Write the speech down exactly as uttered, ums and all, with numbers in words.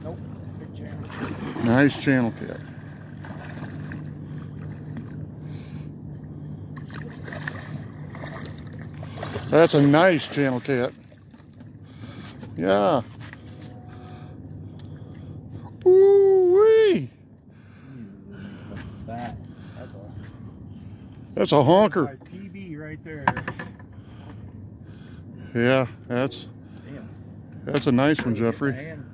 Nope. Big channel. Nice channel cat. That's a nice channel cat. Yeah. Ooh-wee. That. That's a, That's a honker. my P B right there. Yeah, that's Damn. that's a nice one, Jeffrey. Hand